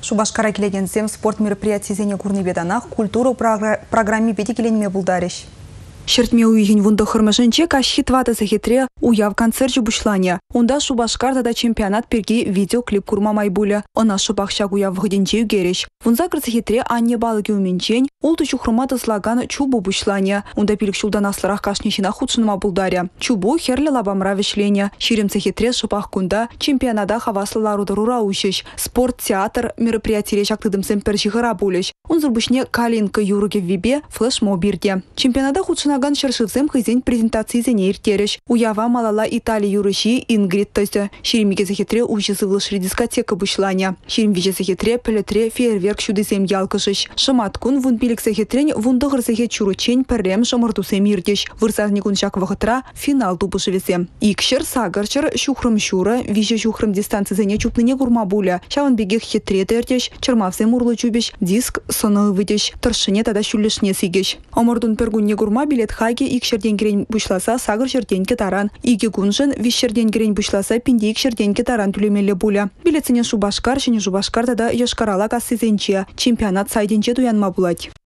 Шубашкара келегенсем спорт мероприятиесене курнебеданах культура программе бетекеленме булдариш. Шертме уйген вунда хырмашынче кашхит вата захитре уяв концерт жубушлания. Унда Шубашкарда да чемпионат перги видеоклип курмамай буля. Она шубахшак уяв вгденче угереш. Вунза захитре анне балыки уменчень, улту чухрумата слаган чубу бушлания. Унда пилик шулдан асларах кашнищина худшынма булдаря. Чубу херли лабамра вишления. Ширим захитре шубах кунда чемпионада хаваслаларуда рураушиш. Спорт, театр, мероприятие шактыдым сэмпер жихара булеш. Унзурбушне калинка юруге вибе флешмобирде. Чемпионада худшына Наган шершивзем хызень презентации зене иртереш. Уява малала Италия юрыши Ингрид тойсы. Ширимиге захитре ужысы влышри дискотека бушлания. Ширим виже захитре пелетре фейерверк шудызем ялкышыш. Шаматкун вун пилик захитрень вундығыр захит чуручень піррем шамыртусем ирдеш. Вырсазникун шак вахытра финал дубышывесе. Икшер сагарчыр шухрым шура виже шухрым дистанции зене чупныне гурма буля. Шаван бегех хитре тердеш. Чармавзем урлы чубеш. Диск соны выдеш. Торшыне тада шулешне сигеш. Омордун пергунне гурма билет хайге икшерден керен бушласа сагыр жерденке таран. Иге гунжын вишерден керен бушласа пинде икшерденке таран түлемелі буля. Билетсіне Шубашкар және Шубашкарда да Йошкарала кассызенче. Чемпионат сайденче туянма булать.